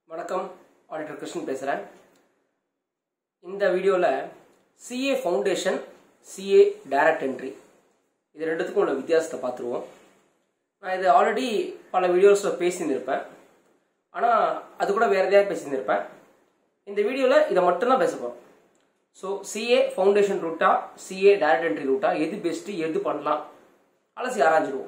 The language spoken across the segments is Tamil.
வணக்கம் ஆடிட்டர் கிருஷ்ணன் பேசுகிறேன். இந்த வீடியோவில் CA foundation CA direct entry இது ரெண்டுத்துக்கும் உள்ள வித்தியாசத்தை பார்த்துருவோம். நான் இது ஆல்ரெடி பல வீடியோஸில் பேசியிருந்திருப்பேன், ஆனால் அது கூட வேறு எதையாக பேசியிருந்திருப்பேன். இந்த வீடியோவில் இதை மட்டும்தான் பேச போகிறோம். ஸோ சிஏ ஃபவுண்டேஷன் ரூட்டா சிஏ டைரக்ட் என்ட்ரி ரூட்டா எது பெஸ்ட்டு, எது பண்ணலாம் அலசி ஆராய்ஞ்சிடுவோம்.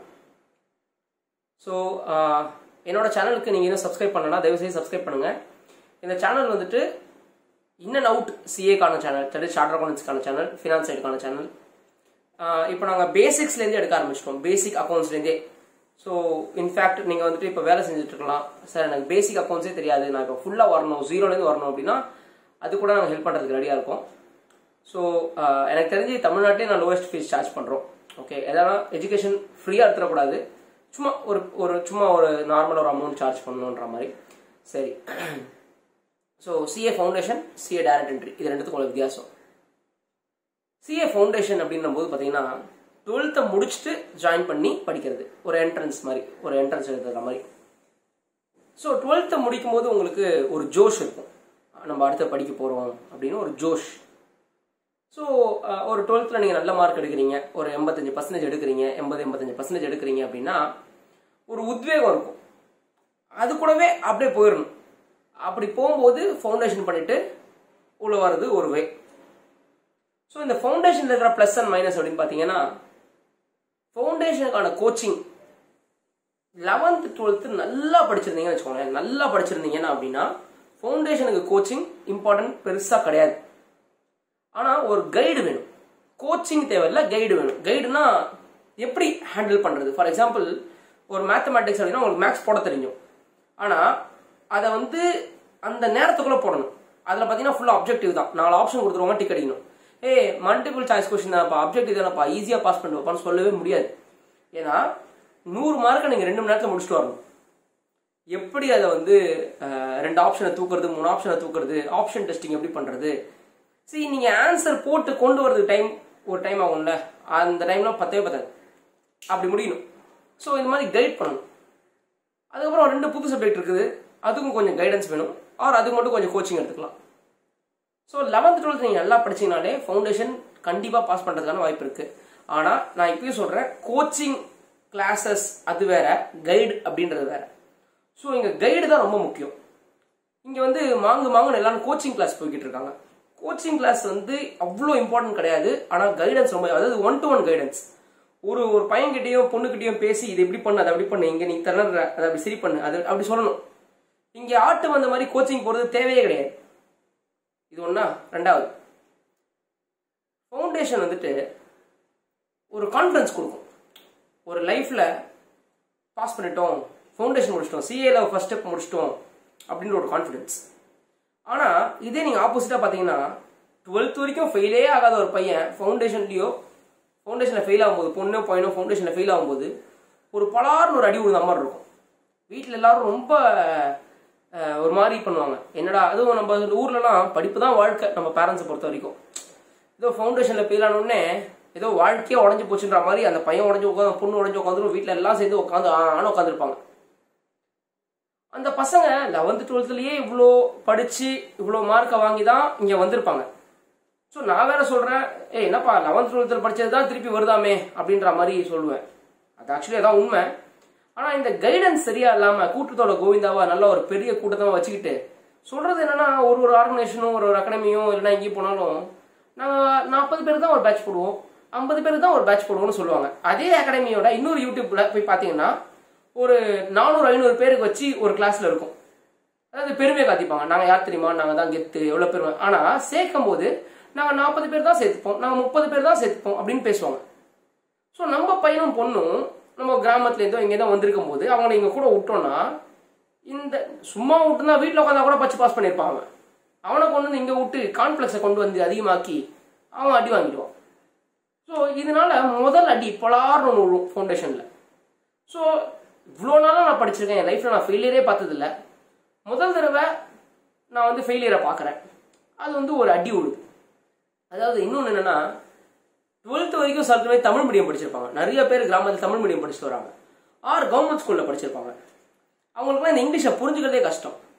ஸோ என்னோட சேனலுக்கு நீங்கள் இன்னும் சப்ஸ்கிரைப் பண்ணலன்னா தயவுசெய்து சப்ஸ்கிரைப் பண்ணுங்கள். இந்த சேனல் வந்துட்டு இன் அண்ட் அவுட் சிஏக்கான சேனல், சார்ட்டர் அக்கௌண்ட்ஸ்க்கான சேனல், ஃபினான்ஸ் சைடுக்கான சேனல். இப்போ நாங்கள் பேசிக்ஸ்லேருந்தே எடுக்க ஆரம்பிச்சிட்டோம், பேசிக் அக்கௌண்ட்ஸ்லேருந்தே. ஸோ இன்ஃபேக்ட் நீங்கள் வந்துட்டு இப்போ வேலை செஞ்சுட்டு இருக்கலாம், சார் எனக்கு பேசிக் அக்கௌண்ட்ஸே தெரியாது, நான் இப்போ ஃபுல்லாக வரணும், ஜீரோலேருந்து வரணும் அப்படின்னா அது கூட நாங்கள் ஹெல்ப் பண்ணுறதுக்கு ரெடியாக இருக்கோம். ஸோ எனக்கு தெரிஞ்சு தமிழ்நாட்டிலே நான் லோவஸ்ட் ஃபீஸ் சார்ஜ் பண்ணுறோம். ஓகே, எதனா எஜுகேஷன் ஃப்ரீயாக எடுத்துடக்கூடாது, சும்மா ஒரு நார்மல் ஒரு அமௌண்ட் சார்ஜ் பண்ணணுன்ற மாதிரி. சரி, so CA foundation CA direct entry இது ரெண்டுத்துக்கும் உள்ள வித்தியாசம். சிஏ ஃபவுண்டேஷன் அப்படின்னும் போது பார்த்தீங்கன்னா 12th முடிச்சுட்டு ஜாயின் பண்ணி படிக்கிறது, ஒரு என்ட்ரன்ஸ் மாதிரி, ஒரு என்ட்ரன்ஸ் எழுதுற மாதிரி. ஸோ 12th முடிக்கும் போது உங்களுக்கு ஒரு ஜோஷ் இருக்கும், நம்ம அடுத்து படிக்க போகிறோம் அப்படின்னு ஒரு ஜோஷ். ஸோ ஒரு 12th நீங்கள் நல்ல மார்க் எடுக்கிறீங்க, ஒரு 85% எடுக்கிறீங்க, 80-85% எடுக்கிறீங்க அப்படின்னா ஒரு உத்வேகம் இருக்கும். அது கூடவே அப்படியே போயிடணும். அப்படி போகும்போது ஃபவுண்டேஷன் பண்ணிட்டு உள்ள வர்றது ஒரு வே. ஸோ இந்த ஃபவுண்டேஷன் இருக்கிற ப்ளஸ் அண்ட் மைனஸ் அப்படின்னு பார்த்தீங்கன்னா, ஃபவுண்டேஷனுக்கான கோச்சிங் 11th 12th நல்லா படிச்சிருந்தீங்கன்னு வச்சுக்கோங்களேன். நல்லா படிச்சிருந்தீங்கன்னா அப்படின்னா ஃபவுண்டேஷனுக்கு கோச்சிங் இம்பார்ட்டன்ட் பெருசாக கிடையாது. ஆனால் ஒரு கைடு வேணும், கோச்சிங் தேவையில்லை, கைடு வேணும். கைடுனா எப்படி ஹேண்டில் பண்ணுறது? ஃபார் எக்ஸாம்பிள் ஒரு மேத்தமேட்டிக்ஸ் அப்படின்னா உங்களுக்கு மேக்ஸ் போட தெரியும், ஆனால் அதை வந்து அந்த நேரத்துக்குள்ளே போடணும். அதில் பார்த்தீங்கன்னா ஃபுல்லாக அப்ஜெக்டிவ் தான், 4 ஆப்ஷன் கொடுத்துருவாங்க, டிக் அடிக்கணும். மல்டிபிள் சாய்ஸ் கொஸ்டின் தானப்பா, அப்ஜெக்டிவ் தானப்பா, ஈஸியாக பாஸ் பண்ணுவாப்பான்னு சொல்லவே முடியாது. ஏன்னா 100 மார்க்கை நீங்கள் 2 மணி நேரத்தில் முடிச்சுட்டு வரணும். எப்படி அதை வந்து 2 ஆப்ஷனை தூக்குறது, 3 ஆப்ஷனை தூக்குறது, ஆப்ஷன் டெஸ்டிங் எப்படி பண்ணுறது? சரி, நீங்கள் ஆன்சர் போட்டு கொண்டு வரதுக்கு ஒரு டைம் ஆகும்ல, அந்த டைம்லாம் பத்தாது, அப்படி முடியணும். ஸோ இந்த மாதிரி கைட் பண்ணணும். அதுக்கப்புறம் 2 புது சப்ஜெக்ட் இருக்குது, அதுக்கும் கொஞ்சம் கைடன்ஸ் வேணும், ஆர் அதுக்கு மட்டும் கொஞ்சம் கோச்சிங் எடுத்துக்கலாம். ஸோ 11th 12th நீங்கள் நல்லா படிச்சிங்கனாலே ஃபவுண்டேஷன் கண்டிப்பாக பாஸ் பண்ணுறதுக்கான வாய்ப்பு இருக்குது. ஆனால் நான் இப்பயும் சொல்கிறேன், கோச்சிங் கிளாஸஸ் அது வேற, கைடு அப்படின்றது வேற. ஸோ இங்கே கைடு தான் ரொம்ப முக்கியம். இங்கே வந்து மாங்குன்னு எல்லாரும் கோச்சிங் கிளாஸ் போய்கிட்டு இருக்காங்க. கோச்சிங் கிளாஸ் வந்து அவ்வளோ இம்பார்ட்டன்ட் கிடையாது, ஆனால் கைடன்ஸ் ரொம்ப, அதாவது 1-to-1 கைடன்ஸ். ஒரு பையன்கிட்டையும் பொண்ணுக்கிட்டையும் பேசி இது எப்படி பண்ணு, அதை அப்படி பண்ணு, இங்கே நீ தரணுற அதை அப்படி சரி பண்ணு, அது அப்படி சொல்லணும். இங்கே ஆட்டு வந்த மாதிரி கோச்சிங் போகிறது தேவையே கிடையாது. இது ஒன்றா. ரெண்டாவது, ஃபவுண்டேஷன் வந்துட்டு ஒரு கான்ஃபிடன்ஸ் கொடுக்கும். ஒரு லைஃப்பில் பாஸ் பண்ணிட்டோம், ஃபவுண்டேஷன் முடிச்சிட்டோம், சிஏல ஃபர்ஸ்ட் ஸ்டெப் முடிச்சிட்டோம் அப்படின்ற ஒரு கான்ஃபிடன்ஸ். ஆனால் இதே நீங்கள் ஆப்போசிட்டாக பார்த்தீங்கன்னா 12th வரைக்கும் ஃபெயிலே ஆகாத ஒரு பையன் ஃபவுண்டேஷனில் ஃபெயில் ஆகும்போது, பொண்ணோ பையனோ ஃபவுண்டேஷனில் ஃபெயில் ஆகும்போது ஒரு பலார்னு ஒரு அடி விழுந்த மாதிரி இருக்கும். வீட்டில் எல்லாரும் ரொம்ப ஒரு மாதிரி பண்ணுவாங்க. என்னடா, அதுவும் நம்ம ஊர்லலாம் படிப்பு தான் வாழ்க்கை, நம்ம பேரண்ட்ஸை பொறுத்த வரைக்கும். ஏதோ ஃபவுண்டேஷனில் ஃபெயில் ஆனோடனே ஏதோ வாழ்க்கையே உடஞ்சி போச்சுன்ற மாதிரி அந்த பையன் உடஞ்சி உட்காந்து, பொண்ணு உடஞ்சி உட்காந்துரும், வீட்டில் எல்லாம் சேர்ந்து உட்காந்துருப்பாங்க. அந்த பசங்க 11th 12thலயே இவ்வளோ படித்து இவ்வளோ மார்க்கை வாங்கி தான் இங்கே வந்திருப்பாங்க. ஸோ நான் வேற சொல்கிறேன், என்னப்பா 11th 12th படித்தது தான் திருப்பி வருதாமே அப்படின்ற மாதிரி சொல்லுவேன். அது ஆக்சுவலி அதான் உண்மை. ஆனால் இந்த கைடன்ஸ் சரியா இல்லாமல் கூட்டத்தோட கோவிந்தாவா நல்ல ஒரு பெரிய கூட்டத்தை வச்சுக்கிட்டு சொல்கிறது என்னன்னா, ஒரு ஆர்கனைசேஷனும் ஒரு அகாடமியும் இல்லைன்னா எங்கேயும் போனாலும் நாங்கள் 40 பேர் தான் ஒரு பேட்ச் போடுவோம், 50 பேர் தான் ஒரு பேட்ச் போடுவோம்னு சொல்லுவாங்க. அதே அகாடமியோட இன்னொரு யூடியூப்ல போய் பார்த்தீங்கன்னா ஒரு 400-500 பேருக்கு வச்சு ஒரு கிளாஸ்ல இருக்கும். அதாவது பெருமையை காத்திப்பாங்க, நாங்கள் யார் தெரியுமா, நாங்கள் தான் கெத்து, எவ்வளோ பெருமை. ஆனால் சேர்க்கும் போது நாங்கள் 40 பேர் தான் சேர்த்துப்போம், நாங்கள் 30 பேர் தான் சேர்த்துப்போம் அப்படின்னு பேசுவாங்க. ஸோ நம்ம பையனும் பொண்ணும் நம்ம கிராமத்துலேருந்தோ இங்கே தான் வந்திருக்கும் போது அவங்களை இங்கே கூட விட்டோம்னா, இந்த சும்மா விட்டுனா வீட்டில் உட்காந்தா கூட பச்சு பாஸ் பண்ணியிருப்பாங்க. அவனை கொண்டு வந்து இங்கே விட்டு கான்ஃப்ளெக்ஸை கொண்டு வந்து அதிகமாக்கி அவன் அடி வாங்கிடுவான். ஸோ இதனால முதல் அடி பலார்னு ஒன்று விழும் ஃபவுண்டேஷனில். ஸோ இவ்வளோ நாளாக நான் படிச்சிருக்கேன், என் லைஃப்பில் நான் ஃபெயிலியரே பார்த்ததில்ல. முதல் தடவை நான் வந்து ஃபெயிலியரை பார்க்குறேன், அது வந்து ஒரு அடி விழுது. அதாவது இன்னொன்று என்னென்னா, 12th வரைக்கும் சில தமிழ் மீடியம் படிச்சிருப்பாங்க, நிறைய பேர் கிராமத்தில் தமிழ் மீடியம் படிச்சுட்டு வராங்க, ஆர் கவர்மெண்ட் ஸ்கூலில் படிச்சிருப்பாங்க. அவங்களுக்குலாம் இந்த இங்கிலீஷை புரிஞ்சுக்கிறதே கஷ்டம்.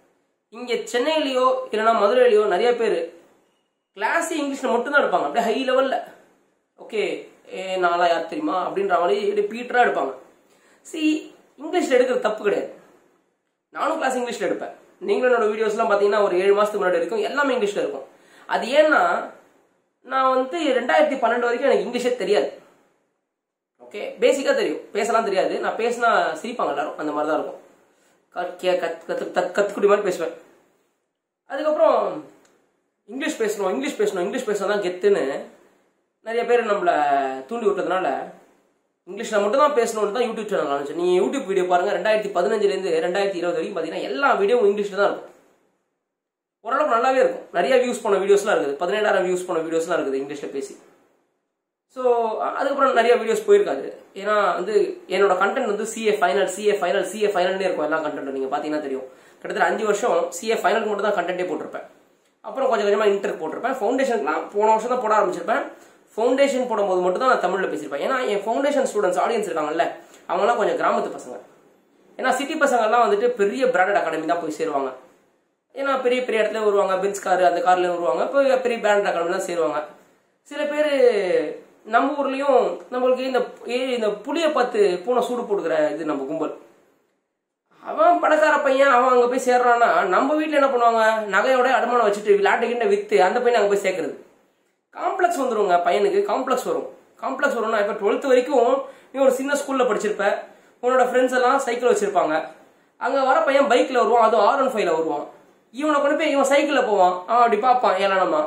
இங்கே சென்னையிலையோ இல்லைனா மதுரையிலையோ நிறைய பேர் கிளாஸ் இங்கிலீஷில் மட்டும்தான் எடுப்பாங்க, அப்படியே ஹை லெவலில். ஓகே, நான்லாம் யார் தெரியுமா அப்படின்ற மாதிரி பீட்டராக எடுப்பாங்க. இங்கிலீஷில் எடுக்கிற தப்பு கிடையாது. நானும் கிளாஸ் இங்கிலீஷில் எடுப்பேன். நீங்களும் என்னோட வீடியோஸ்லாம் பார்த்தீங்கன்னா ஒரு 7 மாதத்துக்கு முன்னாடி இருக்கும், எல்லாமே இங்கிலீஷில் இருக்கும். அது ஏன்னா நான் 2012 வரைக்கும் எனக்கு இங்கிலீஷே தெரியாது. ஓகே, பேசிக்காக தெரியும், பேசலாம் தெரியாது. நான் பேசினா சிரிப்பாங்க எல்லாரும், அந்த மாதிரி தான் இருக்கும். கத்துக்குடி மாதிரி பேசுவேன். அதுக்கப்புறம் இங்கிலீஷ் பேசணும் தான் கெத்துன்னு நிறைய பேர் நம்மளை தூண்டி விட்டதுனால இங்கிலீஷில் மட்டும் தான் பேசணும்னு தான் யூடியூப் சேனல் ஆரம்பிச்சு. நீங்கள் யூடியூப் வீடியோ பாருங்கள், 2015 2020 வரைக்கும் பார்த்தீங்கன்னா எல்லா வீடியோவும் இங்கிலீஷில் தான் இருக்கும். ஓரளவுக்கு நல்லாவே இருக்கும். நிறைய வியூஸ் போன வீடியோஸ்லாம் இருக்குது, 17,000 வியூஸ் போன வீடியோஸ்லாம் இருக்குது இங்கிலீஷில் பேசி. ஸோ அதுக்கப்புறம் நிறைய வீடியோஸ் போயிருக்காது. ஏன்னா என்னோட கண்டென்ட் சிஏ ஃபைனல்னே இருக்கும். எல்லா கண்டென்ட்டும் நீங்கள் பார்த்தீங்கன்னா தெரியும். கிட்டத்தட்ட 5 வருஷம் சிஏ ஃபைனலுக்கு மட்டும் தான் கண்டென்ட்டே போட்டிருப்பேன். அப்புறம் கொஞ்சம் கொஞ்சமாக இன்டர் போட்டிருப்பேன். ஃபவுண்டேஷன்லாம் போன வருஷம் தான் போட ஆரம்பிச்சிருப்பேன். ஃபவுண்டேஷன் போடும்போது மட்டும் தான் நான் தமிழில் பேசியிருப்பேன். ஏன்னா என் ஃபவுண்டேஷன் ஸ்டூடெண்ட்ஸ் ஆடியன்ஸ் இருக்காங்கல்ல, அவங்களாம் கொஞ்சம் கிராமத்து பசங்க. ஏன்னா சிட்டி பசங்கள்லாம் பெரிய பிராண்டட் அகாடமி தான் போய் சேருவாங்க. ஏன்னா பெரிய பெரிய இடத்துல வருவாங்க, பென்ஸ் கார் அந்த கார்ல வருவாங்க, இப்போ பெரிய பிராண்டட் அகாடமி தான் சேருவாங்க. சில பேர் நம்ம ஊர்லேயும் நம்மளுக்கு இந்த புளியை பார்த்து பூனை சூடு போட்டுக்கிற இது நம்ம கும்பல். அவன் பணக்கார பையன், அவன் அங்கே போய் சேர்றான்னா நம்ம வீட்டில் என்ன பண்ணுவாங்க, நகையோட அடமானம் வச்சுட்டு விளையாட்டுக்கிட்ட விற்று அந்த பையனை அங்கே போய் சேர்க்கறது. காம்ப்ளெக்ஸ் வந்துருங்க பையனுக்கு, காம்ப்ளெக்ஸ் வரும்னா இப்போ 12th வரைக்கும் நீ ஒரு சின்ன ஸ்கூலில் படிச்சிருப்ப, உன்னோட ஃப்ரெண்ட்ஸ் எல்லாம் சைக்கிள் வச்சிருப்பாங்க. அங்கே வர பையன் பைக்கில் வருவான், அதுவும் R15 வருவான். இவனை கொண்டு போய் இவன் சைக்கிளில் போவான், அவன் அப்படி பார்ப்பான் ஏளனமா.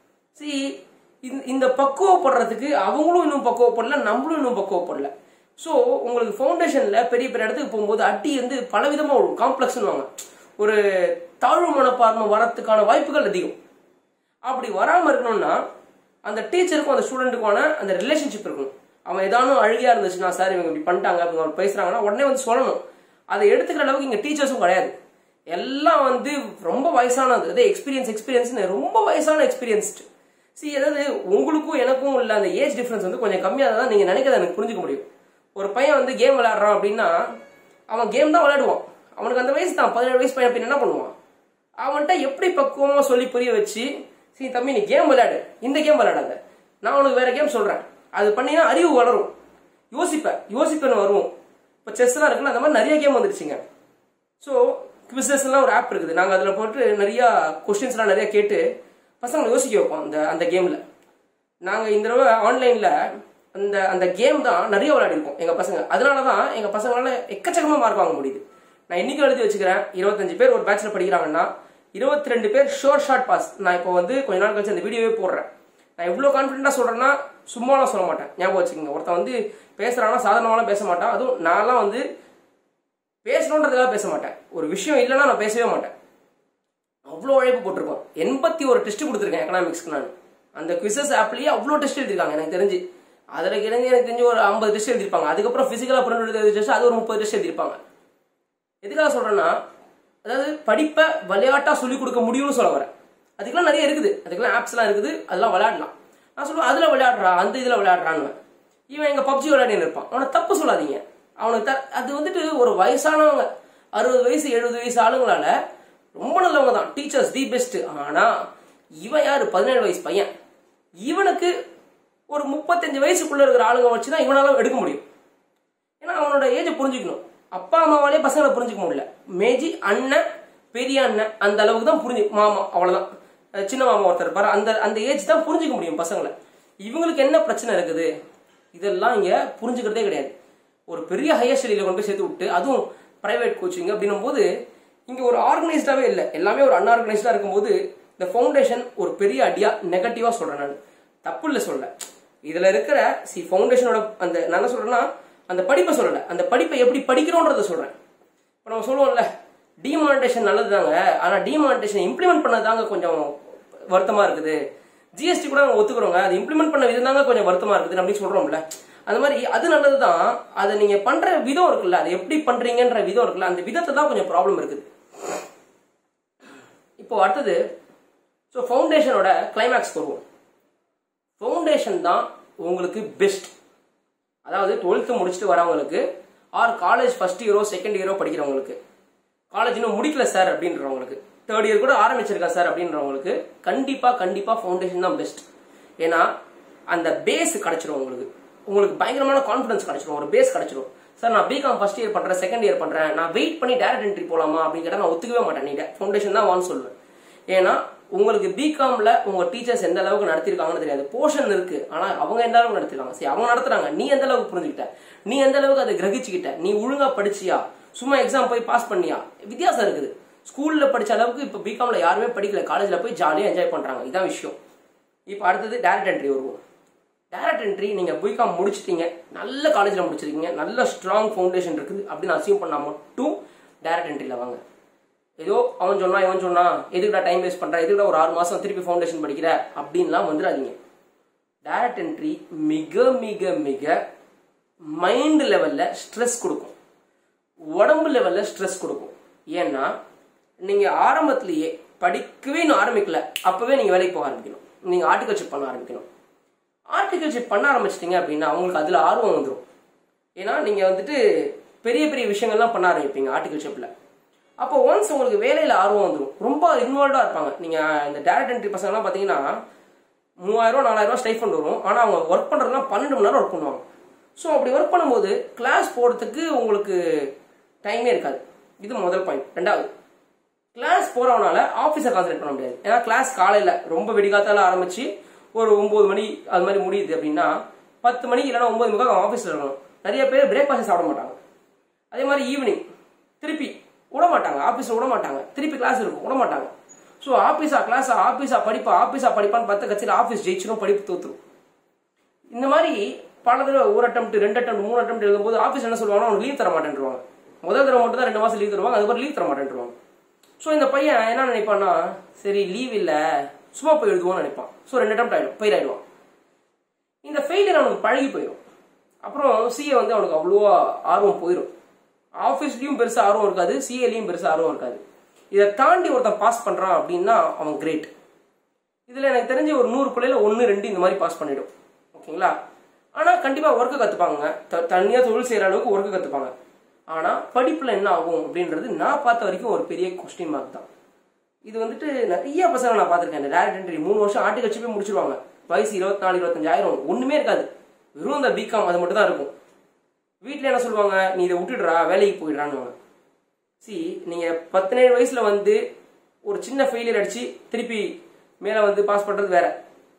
இந்த பக்குவப்படுறதுக்கு அவங்களும் இன்னும் பக்குவப்படல, நம்மளும் இன்னும் பக்குவப்படல. ஸோ உங்களுக்கு ஃபவுண்டேஷனில் பெரிய பெரிய இடத்துக்கு போகும்போது அடி பலவிதமாக வரும். காம்ப்ளெக்ஸ்னு வாங்க, ஒரு தாழ்வு மனப்பான்மை வரத்துக்கான வாய்ப்புகள் அதிகம். அப்படி வராமல் இருக்கணும்னா அந்த டீச்சருக்கும் அந்த ஸ்டூடெண்ட்டுக்கான அந்த ரிலேஷன்ஷிப் இருக்கணும். அவன் ஏதானும் அழுகியா இருந்துச்சுன்னா, சார் இவங்க இப்படி பண்ணிட்டாங்க அப்படின்னு பேசுறாங்கன்னா உடனே சொல்லணும். அதை எடுத்துக்கிற அளவுக்கு இங்கே டீச்சர்ஸும் கிடையாது. எல்லாம் ரொம்ப வயசானது, அதே எக்ஸ்பீரியன்ஸ் ரொம்ப வயசான எக்ஸ்பீரியன்ஸ்டு. அதாவது உங்களுக்கும் எனக்கும் உள்ள அந்த ஏஜ் டிஃபரன்ஸ் கொஞ்சம் கம்மியாக தான் நீங்கள் நினைக்கிறத எனக்கு புரிஞ்சுக்க முடியும். ஒரு பையன் கேம் விளையாடுறான் அப்படின்னா அவன் கேம் தான் விளையாடுவான். அவனுக்கு அந்த வயசு தான், 17 வயசு பையன் அப்படின்னு என்ன பண்ணுவான், அவன்கிட்ட எப்படி பக்குவமாக சொல்லி புரிய வச்சு, தம்பி நீ கேம் விளையாடு, இந்த கேம் விளையாடாத, நான் உனக்கு வேற கேம் சொல்றேன், அது பண்ணினா அறிவு வளரும், யோசிப்பேன்னு வருவோம். இப்போ செஸ்லாம் இருக்குல்ல, அந்த மாதிரி நிறைய கேம் வந்துருச்சுங்க. ஸோ குவிசஸ்லாம் ஒரு ஆப் இருக்குது, நாங்கள் அதில் போட்டு நிறைய கொஸ்டின்ஸ்லாம் நிறைய கேட்டு பசங்களை யோசிக்க வைப்போம். அந்த கேமில் நாங்கள் இந்த தடவை ஆன்லைனில் அந்த கேம் தான் நிறைய விளையாடிருக்கோம் எங்கள் பசங்க. அதனால தான் எங்கள் பசங்களால எக்கச்சக்கமாக மார்க் வாங்க முடியுது. நான் இன்னைக்கு எழுதி வச்சுக்கிறேன், 25 பேர் ஒரு பேட்சில் படிக்கிறாங்கன்னா 22 பேர் ஷோர் ஷார்ட் பாஸ். நான் இப்போ கொஞ்ச நாள் கழிச்சு அந்த வீடியோவே போடுறேன். நான் இவ்வளோ கான்ஃபிடென்ட்டாக சொல்கிறேன்னா சும்மாலாம் சொல்ல மாட்டேன், ஞாபகம் வச்சுக்கோங்க. ஒருத்தன் பேசுகிறான்னா சாதாரணமாலாம் பேச மாட்டான். அதுவும் நான்லாம் பேசணுன்றதுக்காக பேச மாட்டேன். ஒரு விஷயம் இல்லைன்னா நான் பேசவே மாட்டேன். அவ்வளோ உழைப்பு போட்டிருக்கோம். 81 டெஸ்ட் கொடுத்துருக்கேன் எக்கனாமிக்ஸ்க்கு. நான் அந்த குவிசஸ் ஆப்லேயே அவ்வளோ டெஸ்ட் எழுதிருக்காங்க எனக்கு தெரிஞ்சு. அதில் எனக்கு தெரிஞ்சு ஒரு 50 டெஸ்ட் எழுதிருப்பாங்க. அதுக்கப்புறம் ஃபிசிக்கலாக பிரிண்ட் டெஸ்ட், அது ஒரு 30 டெஸ்ட் எழுதிருப்பாங்க. எதுக்காக சொல்கிறேன்னா, அதாவது படிப்பை விளையாட்டாக சொல்லிக் கொடுக்க முடியும்னு சொல்ல வரேன். அதுக்கெல்லாம் நிறைய இருக்குது, அதுக்கெல்லாம் ஆப்ஸ்லாம் இருக்குது, அதெல்லாம் விளையாடலாம். நான் சொல்லுவேன் அதில் விளையாடுறா, அந்த இதில் விளையாடுறான்னு. இவன் எங்கள் பப்ஜி விளையாடின்னு இருப்பான், அவனை தப்பு சொல்லாதீங்க. அவனுக்கு அது ஒரு வயசானவங்க, 60 வயசு 70 வயசு ஆளுங்களால ரொம்ப நல்லவங்க தான், டீச்சர்ஸ் தி பெஸ்ட். ஆனால் இவன் யார், 17 வயசு பையன். இவனுக்கு ஒரு 35 வயசுக்குள்ள இருக்கிற ஆளுங்க வச்சு தான் இவனால எடுக்க முடியும். ஏன்னா அவனோட ஏஜை புரிஞ்சுக்கணும். அப்பா அம்மாவாலே பசங்களை புரிஞ்சுக்க முடியல. மேஜி அண்ணன், பெரிய அண்ணன், அந்த அளவுக்கு தான் மாமா, அவ்வளவுதான். சின்ன மாமா ஒருத்தர் இருப்பாரு, அந்த ஏஜ் தான் புரிஞ்சுக்க முடியும் பசங்களை. இவங்களுக்கு என்ன பிரச்சனை இருக்குது, இதெல்லாம் இங்க புரிஞ்சுக்கிறதே கிடையாது. ஒரு பெரிய ஹையர் ஸ்டடியில கொண்டு போய் சேர்த்து விட்டு, அதுவும் பிரைவேட் கோச்சிங் அப்படின்னும் போது இங்க ஒரு ஆர்கனைஸ்டாவே இல்லை, எல்லாமே ஒரு அன்ஆர்கனைஸ்டா இருக்கும்போது இந்த ஃபவுண்டேஷன் ஒரு பெரிய அடியா நெகட்டிவா சொல்றேன். நான் தப்பு இல்லை சொல்ல, இதுல இருக்கிற ஃபவுண்டேஷனோட அந்த நான் என்ன சொல்றேன்னா, அந்த படிப்பை சொல்லல, அந்த படிப்பை எப்படி படிக்கிறோன்றத சொல்றேன். இப்போ நம்ம சொல்லுவோம்ல, டிமானிட்டேஷன் நல்லது தாங்க, ஆனா டிமானிட்டேஷன் இம்ப்ளிமெண்ட் பண்ணதாங்க கொஞ்சம் வருத்தமா இருக்குது. ஜிஎஸ்டி கூட அவங்க ஒத்துக்கிறோங்க, அது இம்ப்ளிமெண்ட் பண்ண விதம் தாங்க கொஞ்சம் வருத்தமா இருக்குது அப்படின்னு சொல்றோம்ல. அந்த மாதிரி அது நல்லதுதான், அதை நீங்க பண்ற விதம் இருக்குல்ல, அது எப்படி பண்றீங்கன்ற விதம் இருக்குல்ல, அந்த விதத்தை தான் கொஞ்சம் ப்ராப்ளம் இருக்குது. இப்போ அடுத்தது ஃபவுண்டேஷனோட கிளைமேக்ஸ் வருவோம். ஃபவுண்டேஷன் தான் உங்களுக்கு பெஸ்ட். அதாவது 12th முடிச்சுட்டு வரவங்களுக்கு, ஆர் காலேஜ் ஃபர்ஸ்ட் இயரோ செகண்ட் இயரோ படிக்கிறவங்களுக்கு, காலேஜ் இன்னும் முடிக்கல சார் அப்படின்றவங்களுக்கு, தேர்ட் இயர் கூட ஆரம்பிச்சிருக்கா சார் அப்படின்றவங்களுக்கு கண்டிப்பா ஃபவுண்டேஷன் தான் பெஸ்ட். ஏன்னா அந்த பேஸ் கிடைச்சிடும், உங்களுக்கு பயங்கரமான கான்ஃபிடன்ஸ் கிடைச்சிடும், ஒரு பேஸ் கிடைச்சிடும். சார் நான் பிகாம் ஃபர்ஸ்ட் இயர் பண்றேன், செகண்ட் இயர் பண்றேன், நான் வெயிட் பண்ணி டைரக்ட் என்ட்ரி போலாமா அப்படின்னு கேட்டா நான் ஒத்துக்கவே மாட்டேன். நீங்க ஃபவுண்டேஷன் தான் வான்னு சொல்லுவேன். ஏன்னா உங்களுக்கு பிகாம்ல உங்க டீச்சர்ஸ் எந்த அளவுக்கு நடத்திருக்காங்கன்னு தெரியாது. போர்ஷன் இருக்கு, ஆனா அவங்க எந்த அளவுக்கு நடத்திருக்காங்க, சரி அவங்க நடத்துறாங்க, நீ எந்த அளவுக்கு புரிஞ்சுக்கிட்ட, நீ எந்த அளவுக்கு அதை கிரகிச்சுக்கிட்ட, நீ ஒழுங்கா படிச்சியா, சும்மா எக்ஸாம் போய் பாஸ் பண்ணியா, வித்தியாசம் இருக்குது. ஸ்கூல்ல படிச்ச அளவுக்கு இப்ப பிகாம்ல யாருமே படிக்கல, காலேஜ்ல போய் ஜாலியா என்ஜாய் பண்றாங்க. இதான் விஷயம். இப்ப அடுத்தது டைரக்ட் என்ட்ரி வருவோம். டைரக்ட் என்ட்ரி நீங்க பிகாம் முடிச்சிட்டீங்க, நல்ல காலேஜ்ல முடிச்சிருக்கீங்க, நல்ல ஸ்ட்ராங் ஃபவுண்டேஷன் இருக்குது அப்படின்னு அசியூம் பண்ணா மட்டும் டைரக்ட் என்ட்ரில வாங்க. ஏதோ அவன் சொன்னா இவன் சொன்னா எதுக்குடா டைம் வேஸ்ட் பண்ற, எதுக்குடா ஒரு 6 மாசம் திருப்பி ஃபவுண்டேஷன் படிக்கிற அப்படின்லாம் வந்துடாதீங்க. டைரக்ட் என்ட்ரி மிக மிக மிக மைண்ட் லெவல்ல ஸ்ட்ரெஸ் கொடுக்கும், உடம்பு லெவல்ல ஸ்ட்ரெஸ் கொடுக்கும். ஏன்னா நீங்க ஆரம்பத்திலேயே படிக்கவே இன்னும் ஆரம்பிக்கல, அப்பவே நீங்க வேலைக்கு போக ஆரம்பிக்கணும், நீங்க ஆர்டிகல்ஷிப் பண்ண ஆரம்பிக்கணும். ஆர்டிகல்ஷிப் பண்ண ஆரம்பிச்சிட்டீங்க அப்படின்னா அவங்களுக்கு அதுல ஆர்வம் வந்துடும். ஏன்னா நீங்க வந்துட்டு பெரிய பெரிய விஷயங்கள்லாம் பண்ண ஆரம்பிப்பீங்க ஆர்டிகல்ஷிப்ல. அப்போ ஒன்ஸ் உங்களுக்கு வேலையில ஆர்வம் வந்துடும், ரொம்ப இன்வால்வ்டா இருப்பாங்க. நீங்க இந்த டைரக்ட் என்ட்ரி பசங்கலாம் பாத்தீங்கன்னா 3000 4000 ஸ்டைஃபண்ட் வரும், ஆனா அவங்க ஒர்க் பண்றதுலாம் 12 மணி நேரம் ஒர்க் பண்ணுவாங்க. ஸோ அப்படி ஒர்க் பண்ணும்போது கிளாஸ் போறதுக்கு உங்களுக்கு டைமே இருக்காது. இது முதல் பாயிண்ட். ரெண்டாவது, கிளாஸ் போறவனால ஆஃபீஸை கான்சன்ட்ரேட் பண்ண முடியாது. ஏன்னா கிளாஸ் காலையில ரொம்ப வெடிகாத்தால ஆரம்பிச்சு ஒரு 9 மணி அது மாதிரி முடியுது அப்படின்னா 10 மணி இல்லைன்னா 9:30 ஆஃபீஸ்ல இருக்கணும். நிறைய பேர் பிரேக்ஃபாஸ்ட் சாப்பிட மாட்டாங்க. அதே மாதிரி ஈவினிங் திருப்பி விட மாட்டாங்க, ஆஃபீஸ்ல விட மாட்டாங்க, திருப்பி கிளாஸ் இருக்கும் விட மாட்டாங்க. ஸோ ஆஃபீஸா கிளாஸா ஆஃபீஸா படிப்பான்னு பார்த்த கட்சியில் ஆஃபீஸ் ஜெயிச்சிடும், படிப்பு தோத்துரும். இந்த மாதிரி பல தடவை ஒரு அட்டம் 2 அட்டம் 3 அட்டம் எழுதும்போது ஆஃபீஸ் என்ன சொல்லுவாங்கன்னா அவங்க லீவ் தர மாட்டேன்ருவாங்க. முதல் தடவை மட்டும் தான் 2 மாசம் லீவ் தருவாங்க, அதுக்கப்புறம் லீவ் தர மாட்டேன்ருவாங்க. ஸோ இந்த பையன் என்ன நினைப்பான்னா, சரி லீவ் இல்லை சும்மா போய் எழுதுவோம்னு நினைப்பான். ஸோ 2 அட்டம் ஆயிடும், ஃபெயில் ஆயிடுவான். இந்த ஃபெயிலியர் அவனுக்கு பழகி போயிடும். அப்புறம் சிஏ வந்து அவனுக்கு அவ்வளோவா ஆர்வம் போயிடும். ஆஃபீஸ்லயும் பெருசா ஆர்வம் இருக்காது, சிஏலையும் பெருசா ஆர்வம் இருக்காது. இதை தாண்டி ஒருத்தன் பாஸ் பண்றான் அப்படின்னா அவன் கிரேட். இதுல எனக்கு தெரிஞ்ச ஒரு 100 பிள்ளைல 1 2 இந்த மாதிரி பாஸ் பண்ணிடும். ஓகேங்களா? ஆனா கண்டிப்பா ஒர்க்கு கத்துப்பாங்க, தனியா தொழில் செய்யற அளவுக்கு ஒர்க்கு கத்துப்பாங்க. ஆனா படிப்புல என்ன ஆகும் அப்படின்றது நான் பார்த்த வரைக்கும் ஒரு பெரிய கொஸ்டின் மார்க் தான். இது வந்துட்டு நிறைய பசங்க நான் பார்த்திருக்கேன். இந்த டைரக்ட் என்ட்ரி 3 வருஷம் ஆர்டிகல்ஷிப்பே முடிச்சிருவாங்க, வயசு 24 25 ஒண்ணுமே இருக்காது, வெறும் இந்த பிகாம் அது மட்டும் தான் இருக்கும். வீட்டுல என்ன சொல்லுவாங்க, நீ இதை விட்டுடுறா வேலைக்கு போயிடுறான்னு. நீங்க 17 வயசுல வந்து ஒரு சின்ன ஃபெயிலியர் அடிச்சு திருப்பி மேல வந்து பாஸ் பண்றது வேற,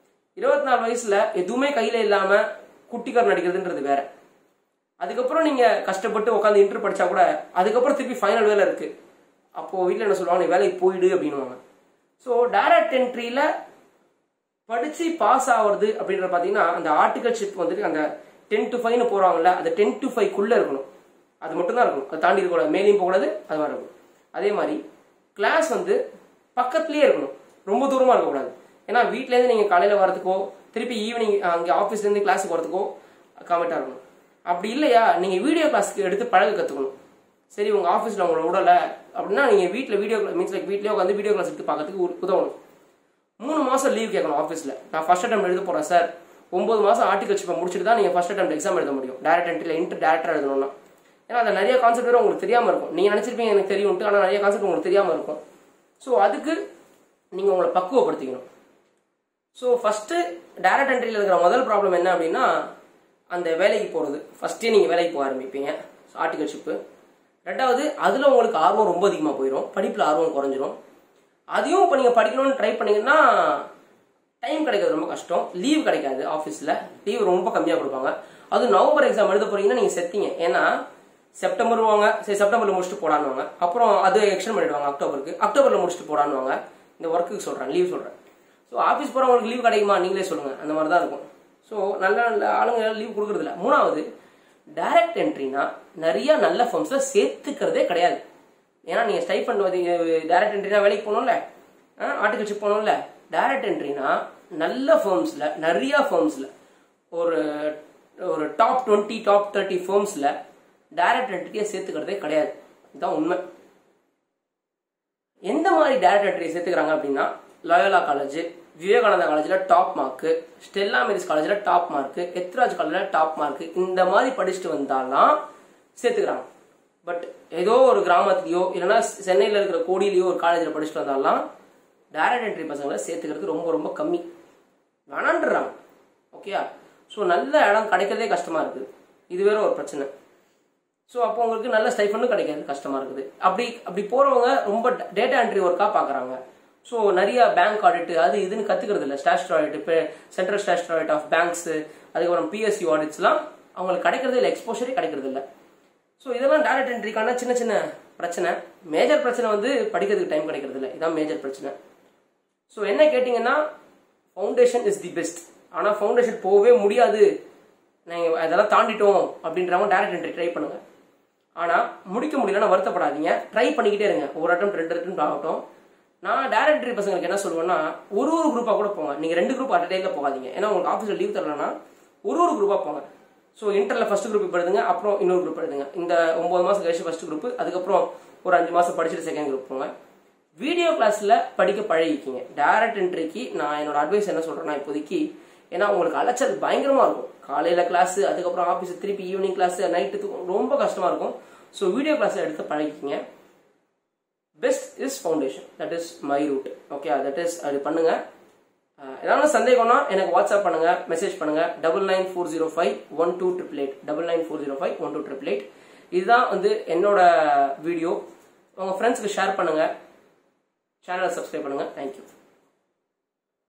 24 வயசுல எதுவுமே கையில இல்லாம குட்டிக்காரன் நடிக்கிறதுன்றது வேற. அதுக்கப்புறம் நீங்க கஷ்டப்பட்டு உட்காந்து இன்டர் படிச்சா கூட அதுக்கப்புறம் திருப்பி ஃபைனல் வேலை இருக்கு, அப்போ வீட்டுல என்ன சொல்லுவாங்க, நீ வேலைக்கு போயிடு அப்படின்னுவாங்க. ஸோ டைரக்ட் என்ட்ரியில படிச்சு பாஸ் ஆகுறது அப்படின்ற பாத்தீங்கன்னா அந்த ஆர்டிகல்ஷிப் வந்துட்டு அந்த 10 to 5 போறாங்கல்ல, அது 10 to 5 இருக்கணும், அது மட்டும் தான் இருக்கணும், அதை தாண்டி இருக்கக்கூடாது, மேலேயும் போகக்கூடாது, அது மாதிரி இருக்கும். அதே மாதிரி கிளாஸ் வந்து பக்கத்துலயே இருக்கணும், ரொம்ப தூரமா இருக்கக்கூடாது. ஏன்னா வீட்ல இருந்து நீங்க காலையில வரதுக்கோ திருப்பி ஈவினிங் அங்கே ஆஃபீஸ்ல இருந்து கிளாஸுக்கு வரதுக்கோ கமெண்டா இருக்கணும். அப்படி இல்லையா நீங்க வீடியோ கிளாஸ்க்கு எடுத்து பழக கத்துக்கணும். சரி உங்க ஆஃபீஸ்ல உங்களை விடல அப்படின்னா நீங்க வீட்டில் வீடியோ மீன்ஸ் லைக் வீட்லயே உட்காந்து வீடியோ கிளாஸ் எடுத்து பார்க்கறதுக்கு உதவணும். 3 மாசம் லீவ் கேட்கணும் ஆஃபீஸ்ல. நான் ஃபர்ஸ்ட் அட்டம் எழுத போறேன் சார், 9 மாசம் ஆர்டிகல்ஷிப்பை முடிச்சுட்டு தான் நீங்க ஃபர்ஸ்ட் அட்டம் எக்ஸாம் எழுத முடியும். டைரக்ட் என்ட்ரில இன்டர் டேரக்டா எழுதணும்னா, ஏன்னா அது நிறைய கான்செப்ட் வேற உங்களுக்கு தெரியாம இருக்கும். நீங்க நினைச்சிருப்பீங்க எனக்கு தெரியும், ஆனா நிறைய கான்செப்ட் உங்களுக்கு தெரியாம இருக்கும். ஸோ அதுக்கு நீங்க உங்களை பக்குவப்படுத்திக்கணும். ஸோ ஃபர்ஸ்ட் டைரக்ட் என்ட்ரியில் இருக்கிற முதல் ப்ராப்ளம் என்ன அப்படின்னா அந்த வேலைக்கு போறது. ஃபர்ஸ்டே நீங்க வேலைக்கு போக ஆரம்பிப்பீங்க ஆர்டிகல்ஷிப்பு. ரெண்டாவது அதுல உங்களுக்கு ஆர்வம் ரொம்ப அதிகமா போயிடும், படிப்புல ஆர்வம் குறைஞ்சிரும். அதையும் இப்போ நீங்க படிக்கணும்னு ட்ரை பண்ணீங்கன்னா டைம் கிடைக்கிறது ரொம்ப கஷ்டம், லீவ் கிடைக்காது, ஆஃபீஸ்ல லீவ் ரொம்ப கம்மியாக கொடுப்பாங்க. அது நவம்பர் எக்ஸாம் எழுத போறீங்கன்னா நீங்க செத்தீங்க. ஏன்னா செப்டம்பர் வாங்க, சரி செப்டம்பர்ல முடிச்சுட்டு போடான்னுவாங்க, அப்புறம் அது எக்ஸ்டெண்ட் பண்ணிடுவாங்க அக்டோபர்ல முடிச்சுட்டு போடான்னுவாங்க. இந்த ஒர்க்குக்கு சொல்றேன், லீவ் சொல்றேன். ஸோ ஆஃபீஸ் போறவங்களுக்கு லீவ் கிடைக்குமா நீங்களே சொல்லுங்க, அந்த மாதிரி தான் இருக்கும். ஸோ நல்ல நல்ல ஆளுங்க லீவ் கொடுக்கறது இல்லை. மூணாவது, டைரக்ட் என்ட்ரினா நிறைய நல்ல ஃபர்ம்ஸ்ல சேர்த்துக்கிறதே கிடையாது. ஏன்னா நீங்க ஸ்டைஃபண்ட் டைரக்ட் என்ட்ரினா வேலைக்கு போகணும்ல, ஆர்டிகல்ஷிப் போகணும்ல. டைரக்ட் என்ட்ரினா நல்ல ஃபர்ம்ஸ்ல, நிறைய ஃபர்ம்ஸ்ல, ஒரு டாப் 20 டாப் 30 ஃபர்ம்ஸ்ல டைரக்ட் என்ட்ரியை சேர்த்துக்கிறதே கிடையாது. இதுதான் உண்மை. எந்த மாதிரி டைரக்ட் என்ட்ரியை சேர்த்துக்கிறாங்க அப்படின்னா, லயோலா காலேஜ், விவேகானந்தா காலேஜில் டாப் மார்க்கு, ஸ்டெல்லா மேரிஸ் காலேஜில் டாப் மார்க்கு, எத்ராஜ் காலேஜில் டாப் மார்க்கு, இந்த மாதிரி படிச்சுட்டு வந்தாலாம் சேர்த்துக்கிறாங்க. பட் ஏதோ ஒரு கிராமத்துலையோ இல்லைன்னா சென்னையில் இருக்கிற கோடியிலையோ ஒரு காலேஜில் படிச்சுட்டு வந்தாலாம் டைரக்ட் என்ட்ரி பசங்களை சேர்த்துக்கிறது ரொம்ப ரொம்ப கம்மி, வேணான்றாங்க. ஓகேயா? ஸோ நல்ல இடம் கிடைக்கிறதே கஷ்டமாக இருக்குது, இது வேற ஒரு பிரச்சனை. ஸோ அப்போ உங்களுக்கு நல்ல ஸ்டைஃபண்டும் கிடைக்காது, கஷ்டமாக இருக்குது. அப்படி போகிறவங்க ரொம்ப டேட்டா என்ட்ரி ஒர்க்காக பார்க்குறாங்க. ஸோ நிறைய பேங்க் ஆடிட் அது இதுன்னு கற்றுக்கிறது இல்லை. ஸ்டாச்சுரி ஆடிட், இப்போ central statutory audit of banks, அதுக்கப்புறம் பிஎஸ்யூ ஆடிட்ஸ்லாம் அவங்களுக்கு கிடைக்கிறதே இல்லை, எக்ஸ்போஷரே கிடைக்கிறது இல்லை. ஸோ இதெல்லாம் டைரக்ட் என்ட்ரிக்கான சின்ன சின்ன பிரச்சனை. மேஜர் பிரச்சனை வந்து படிக்கிறதுக்கு டைம் கிடைக்கிறது இல்லை, இதான் மேஜர் பிரச்சனை. ஸோ என்ன கேட்டிங்கன்னா ஃபவுண்டேஷன் இஸ் தி பெஸ்ட். ஆனால் ஃபவுண்டேஷன் போகவே முடியாது, நீங்கள் அதெல்லாம் தாண்டிட்டோம் அப்படின்றவங்க டைரக்ட் என்ட்ரி ட்ரை பண்ணுங்கள். ஆனால் முடிக்க முடியலன்னா வருத்தப்படாதீங்க, ட்ரை பண்ணிக்கிட்டே இருங்க. ஒரு அட்டம் 2 அட்டம் ஆகட்டும். நான் டைரக்ட் என்ட்ரி பசங்களுக்கு என்ன சொல்லுவேன்னா, ஒரு குரூப்பாக கூட போங்க. நீங்கள் 2 குரூப் அட் டைமில் போகாதீங்க, ஏன்னா உங்களுக்கு ஆஃபீஸில் லீவ் தரலன்னா ஒரு குரூப்பாக போங்க. ஸோ இன்டரில் ஃபர்ஸ்ட் குரூப் இப்போ எழுதுங்க, அப்புறம் இன்னொரு குரூப் எழுதுங்க. இந்த 9 மாதம் கழிச்சு ஃபர்ஸ்ட் குரூப், அதுக்கப்புறம் ஒரு 5 மாதம் படிச்சுட்டு செகண்ட் குரூப் போங்க. வீடியோ கிளாஸில் படிக்க பழகிக்கிங்க. டைரக்ட் என்ட்ரிக்கு நான் என்னோட அட்வைஸ் என்ன சொல்கிறேன்னா, இப்போதைக்கு ஏன்னா உங்களுக்கு அலைச்சல் பயங்கரமாக இருக்கும். காலையில் கிளாஸு, அதுக்கப்புறம் ஆஃபீஸ், திருப்பி ஈவினிங் கிளாஸு, நைட்டுக்கு ரொம்ப கஷ்டமாக இருக்கும். ஸோ வீடியோ கிளாஸில் எடுத்து பழகிக்கிங்க. Best is foundation, that is my route. Okay, that is அது பண்ணுங்க. ஏதாவது சந்தேகம்னா எனக்கு வாட்ஸ்அப் பண்ணுங்க, மெசேஜ் பண்ணுங்க. 9940512888 9940512888. இதுதான் வந்து என்னோட வீடியோ. உங்க ஃப்ரெண்ட்ஸ்க்கு ஷேர் பண்ணுங்க, சேனலை சப்ஸ்கிரைப் பண்ணுங்க. தேங்க்யூ.